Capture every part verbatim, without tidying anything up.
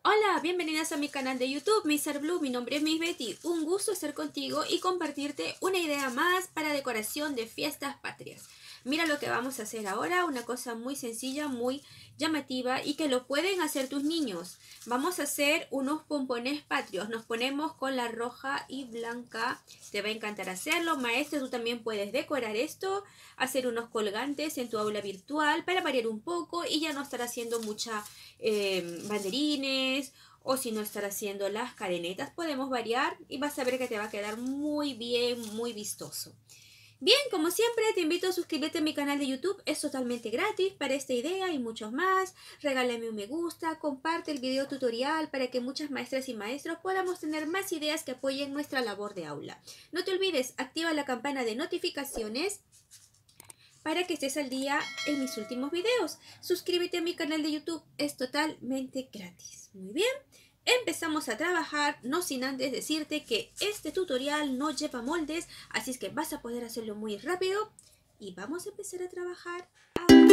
Hola, bienvenidas a mi canal de YouTube, Mister Blue. Mi nombre es Miss Betty. Un gusto estar contigo y compartirte una idea más para decoración de fiestas patrias. Mira lo que vamos a hacer ahora, una cosa muy sencilla, muy llamativa y que lo pueden hacer tus niños. Vamos a hacer unos pompones patrios. Nos ponemos con la roja y blanca. Te va a encantar hacerlo. Maestra, tú también puedes decorar esto, hacer unos colgantes en tu aula virtual para variar un poco y ya no estar haciendo mucha eh, banderines, o si no estar haciendo las cadenetas, podemos variar y vas a ver que te va a quedar muy bien, muy vistoso. Bien, como siempre te invito a suscribirte a mi canal de YouTube, es totalmente gratis para esta idea y muchos más. Regálame un me gusta, comparte el video tutorial para que muchas maestras y maestros podamos tener más ideas que apoyen nuestra labor de aula. No te olvides, activa la campana de notificaciones para que estés al día en mis últimos videos. Suscríbete a mi canal de YouTube, es totalmente gratis. Muy bien, empezamos a trabajar, no sin antes decirte que este tutorial no lleva moldes, así es que vas a poder hacerlo muy rápido. Y vamos a empezar a trabajar ahora.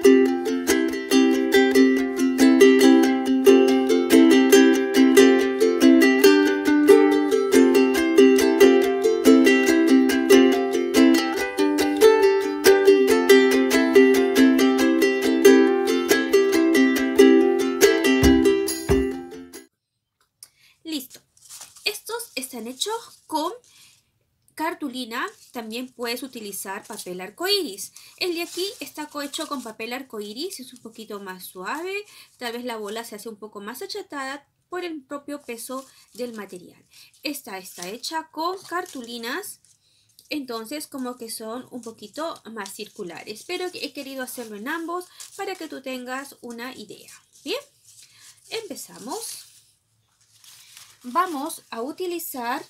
Listo. Estos están hechos con cartulina. También puedes utilizar papel arcoíris. El de aquí está hecho con papel arcoíris. Es un poquito más suave. Tal vez la bola se hace un poco más achatada por el propio peso del material. Esta está hecha con cartulinas. Entonces como que son un poquito más circulares. Pero he querido hacerlo en ambos para que tú tengas una idea. Bien, empezamos. Vamos a utilizar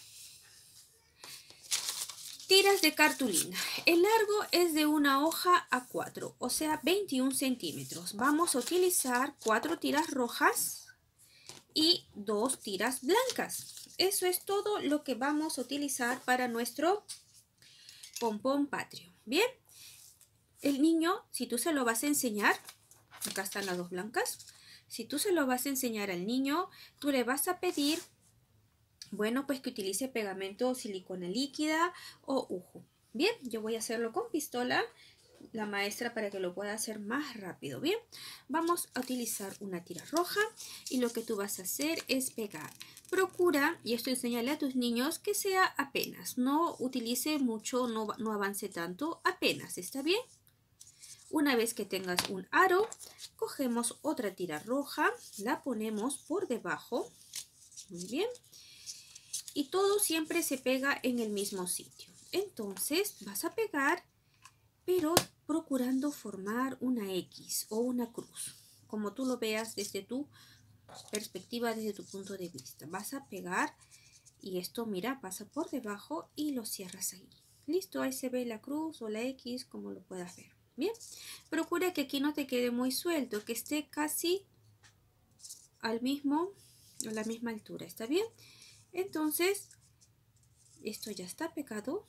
tiras de cartulina. El largo es de una hoja a cuatro, o sea veintiún centímetros. Vamos a utilizar cuatro tiras rojas y dos tiras blancas. Eso es todo lo que vamos a utilizar para nuestro pompón patrio. Bien, el niño, si tú se lo vas a enseñar, acá están las dos blancas. Si tú se lo vas a enseñar al niño, tú le vas a pedir, bueno, pues que utilice pegamento o silicona líquida o ujo. Bien, yo voy a hacerlo con pistola, la maestra para que lo pueda hacer más rápido. Bien, vamos a utilizar una tira roja y lo que tú vas a hacer es pegar. Procura, y esto enséñale a tus niños, que sea apenas. No utilice mucho, no, no avance tanto, apenas, ¿está bien? Una vez que tengas un aro, cogemos otra tira roja, la ponemos por debajo. Muy bien. Y todo siempre se pega en el mismo sitio. Entonces vas a pegar, pero procurando formar una X o una cruz, como tú lo veas desde tu perspectiva, desde tu punto de vista. Vas a pegar y esto, mira, pasa por debajo y lo cierras ahí. Listo, ahí se ve la cruz o la X, como lo puedas ver. Bien, procura que aquí no te quede muy suelto, que esté casi al mismo, a la misma altura. ¿Está bien? Entonces, esto ya está pegado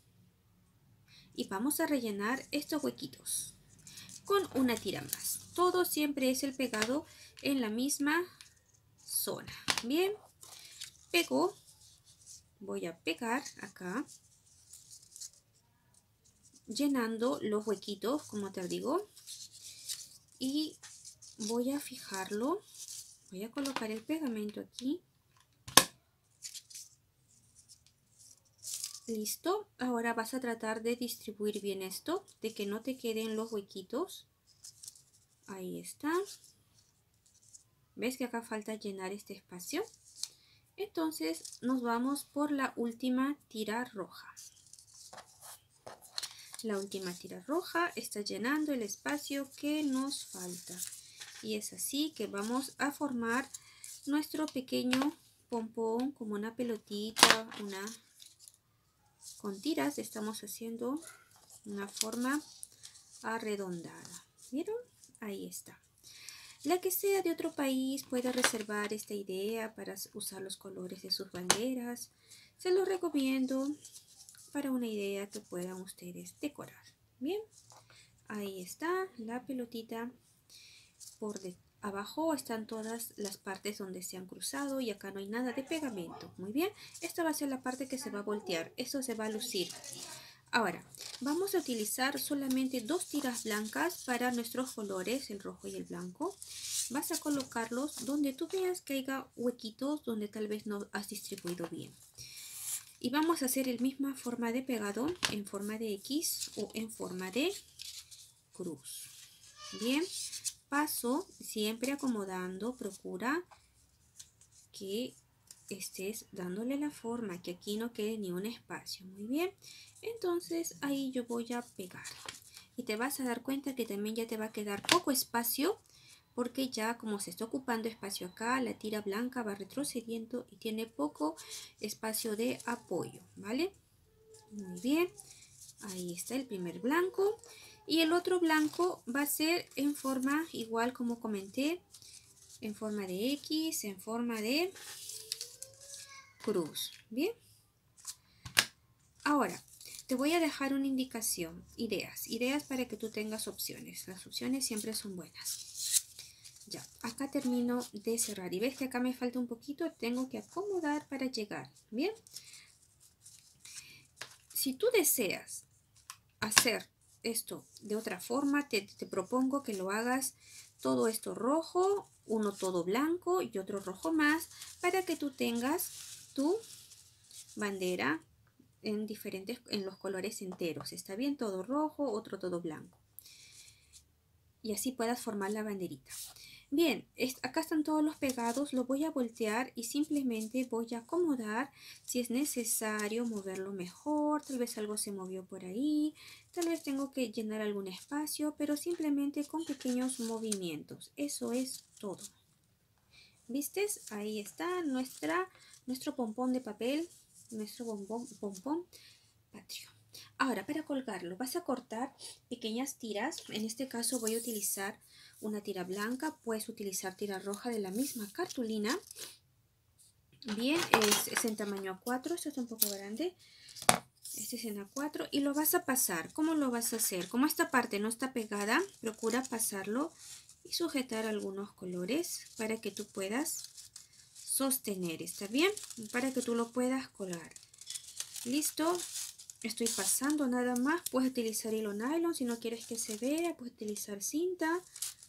y vamos a rellenar estos huequitos con una tira más. Todo siempre es el pegado en la misma zona. Bien, pegó. Voy a pegar acá, llenando los huequitos, como te digo, y voy a fijarlo. Voy a colocar el pegamento aquí. Listo, ahora vas a tratar de distribuir bien esto, de que no te queden los huequitos. Ahí está. ¿Ves que acá falta llenar este espacio? Entonces nos vamos por la última tira roja. La última tira roja está llenando el espacio que nos falta. Y es así que vamos a formar nuestro pequeño pompón como una pelotita, una... Con tiras estamos haciendo una forma arredondada. ¿Vieron? Ahí está. La que sea de otro país puede reservar esta idea para usar los colores de sus banderas. Se los recomiendo para una idea que puedan ustedes decorar. Bien, ahí está la pelotita por, de, abajo están todas las partes donde se han cruzado y acá no hay nada de pegamento. Muy bien, esta va a ser la parte que se va a voltear. Esto se va a lucir. Ahora, vamos a utilizar solamente dos tiras blancas para nuestros colores, el rojo y el blanco. Vas a colocarlos donde tú veas que haya huequitos donde tal vez no has distribuido bien. Y vamos a hacer la misma forma de pegado en forma de X o en forma de cruz. Bien, paso siempre acomodando, procura que estés dándole la forma, que aquí no quede ni un espacio. Muy bien, entonces ahí yo voy a pegar. Y te vas a dar cuenta que también ya te va a quedar poco espacio, porque ya como se está ocupando espacio acá, la tira blanca va retrocediendo y tiene poco espacio de apoyo, ¿vale? Muy bien, ahí está el primer blanco. Y el otro blanco va a ser en forma, igual como comenté, en forma de X, en forma de cruz. Bien. Ahora, te voy a dejar una indicación, ideas, ideas para que tú tengas opciones. Las opciones siempre son buenas. Ya, acá termino de cerrar. Y ves que acá me falta un poquito, tengo que acomodar para llegar. Bien. Si tú deseas hacer esto de otra forma, te, te propongo que lo hagas todo esto rojo, uno todo blanco y otro rojo más, para que tú tengas tu bandera en diferentes, en los colores enteros. Está bien, todo rojo, otro todo blanco. Y así puedas formar la banderita. Bien, es, acá están todos los pegados, lo voy a voltear y simplemente voy a acomodar. Si es necesario moverlo mejor, tal vez algo se movió por ahí, tal vez tengo que llenar algún espacio, pero simplemente con pequeños movimientos. Eso es todo. ¿Vistes? Ahí está nuestra, nuestro pompón de papel, nuestro bombón, pompón patrio. Ahora, para colgarlo vas a cortar pequeñas tiras. En este caso voy a utilizar una tira blanca, puedes utilizar tira roja de la misma cartulina. Bien, es, es en tamaño A cuatro, esto está un poco grande. Este es en A cuatro y lo vas a pasar. ¿Cómo lo vas a hacer? Como esta parte no está pegada, procura pasarlo y sujetar algunos colores para que tú puedas sostener, ¿está bien? Para que tú lo puedas colgar. Listo. Estoy pasando nada más. Puedes utilizar hilo nylon si no quieres que se vea. Puedes utilizar cinta.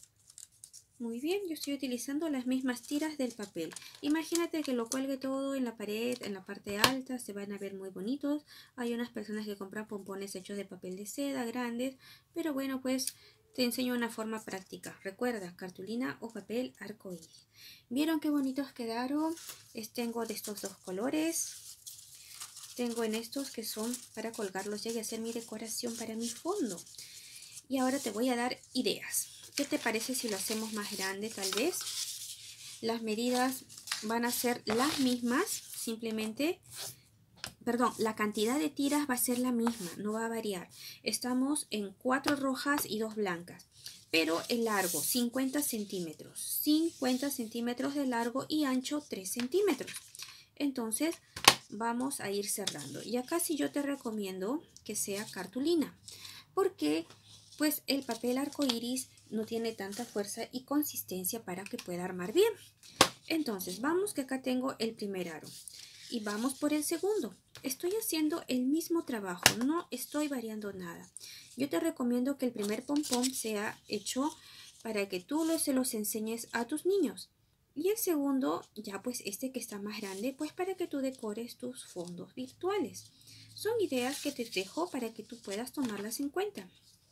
Muy bien, yo estoy utilizando las mismas tiras del papel. Imagínate que lo cuelgue todo en la pared, en la parte alta. Se van a ver muy bonitos. Hay unas personas que compran pompones hechos de papel de seda grandes. Pero bueno, pues te enseño una forma práctica. Recuerda, cartulina o papel arcoíris. ¿Vieron qué bonitos quedaron? Es, tengo de estos dos colores. Tengo en estos que son para colgarlos y hacer mi decoración para mi fondo. Y ahora te voy a dar ideas. ¿Qué te parece si lo hacemos más grande tal vez? Las medidas van a ser las mismas, simplemente, perdón, la cantidad de tiras va a ser la misma, no va a variar. Estamos en cuatro rojas y dos blancas. Pero el largo, cincuenta centímetros. cincuenta centímetros de largo y ancho, tres centímetros. Entonces vamos a ir cerrando. Y acá sí yo te recomiendo que sea cartulina, porque pues el papel arcoíris no tiene tanta fuerza y consistencia para que pueda armar bien. Entonces vamos, que acá tengo el primer aro y vamos por el segundo. Estoy haciendo el mismo trabajo, no estoy variando nada. Yo te recomiendo que el primer pompón sea hecho para que tú lo, se los enseñes a tus niños. Y el segundo, ya pues este que está más grande, pues para que tú decores tus fondos virtuales. Son ideas que te dejo para que tú puedas tomarlas en cuenta.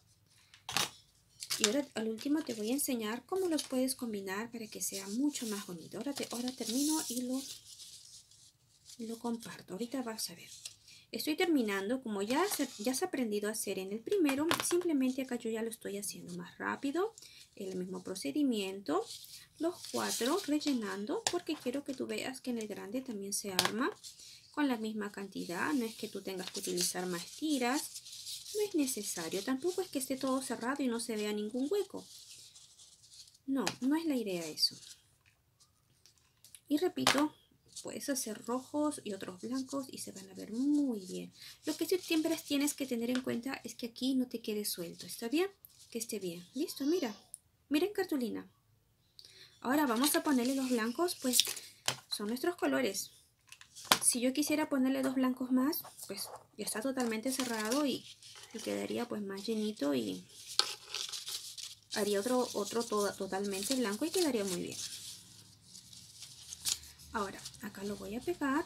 Y ahora al último te voy a enseñar cómo los puedes combinar para que sea mucho más bonito. Ahora, te, ahora termino y lo, y lo comparto. Ahorita vas a ver. Estoy terminando, como ya, ya has aprendido a hacer en el primero, simplemente acá yo ya lo estoy haciendo más rápido. El mismo procedimiento. Los cuatro rellenando porque quiero que tú veas que en el grande también se arma con la misma cantidad. No es que tú tengas que utilizar más tiras. No es necesario. Tampoco es que esté todo cerrado y no se vea ningún hueco. No, no es la idea eso. Y repito, puedes hacer rojos y otros blancos y se van a ver muy bien. Lo que siempre tienes que tener en cuenta es que aquí no te quede suelto. ¿Está bien? Que esté bien. Listo, mira. Mira en cartulina. Ahora vamos a ponerle los blancos, pues son nuestros colores. Si yo quisiera ponerle dos blancos más, pues ya está totalmente cerrado y, y quedaría pues más llenito y haría otro, otro todo, totalmente blanco y quedaría muy bien. Ahora, acá lo voy a pegar.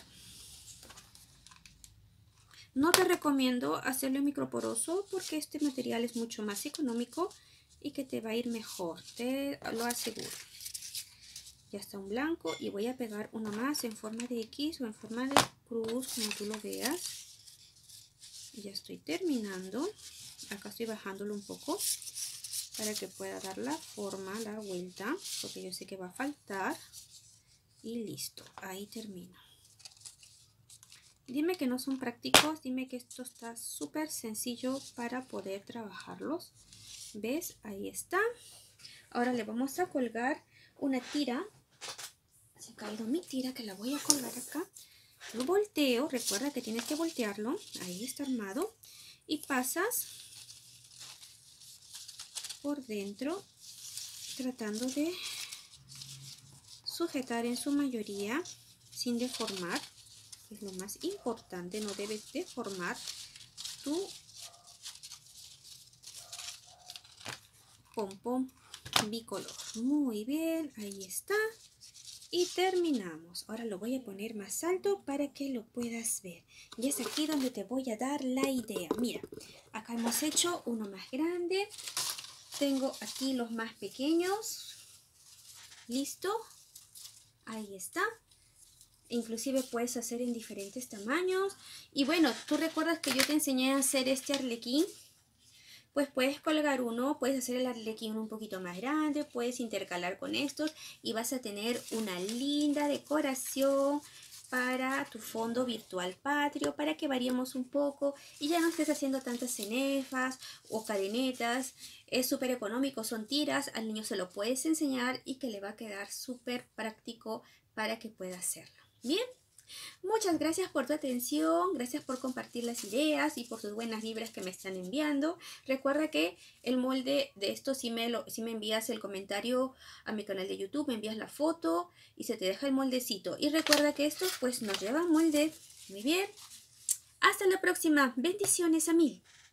No te recomiendo hacerlo en microporoso porque este material es mucho más económico y que te va a ir mejor, te lo aseguro. Ya está un blanco y voy a pegar uno más en forma de X o en forma de cruz, como tú lo veas. Ya estoy terminando. Acá estoy bajándolo un poco para que pueda dar la forma, la vuelta, porque yo sé que va a faltar. Y listo, ahí termino. Dime que no son prácticos, dime que esto está súper sencillo para poder trabajarlos. ¿Ves? Ahí está. Ahora le vamos a colgar una tira. Se ha caído mi tira que la voy a colgar acá. Lo volteo, recuerda que tienes que voltearlo. Ahí está armado. Y pasas por dentro tratando de sujetar en su mayoría sin deformar. Es lo más importante, no debes deformar tu pompón bicolor. Muy bien, ahí está. Y terminamos. Ahora lo voy a poner más alto para que lo puedas ver. Y es aquí donde te voy a dar la idea. Mira, acá hemos hecho uno más grande. Tengo aquí los más pequeños. ¿Listo? Ahí está. Inclusive puedes hacer en diferentes tamaños. Y bueno, tú recuerdas que yo te enseñé a hacer este arlequín. Pues puedes colgar uno, puedes hacer el arlequín un poquito más grande, puedes intercalar con estos y vas a tener una linda decoración para tu fondo virtual patrio, para que variemos un poco y ya no estés haciendo tantas cenefas o cadenetas. Es súper económico, son tiras, al niño se lo puedes enseñar y que le va a quedar súper práctico para que pueda hacerlo. Bien. Muchas gracias por tu atención, gracias por compartir las ideas y por sus buenas vibras que me están enviando. Recuerda que el molde de esto, si me, lo, si me envías el comentario a mi canal de YouTube, me envías la foto y se te deja el moldecito. Y recuerda que estos pues nos llevan molde. Muy bien. Hasta la próxima. Bendiciones a mil.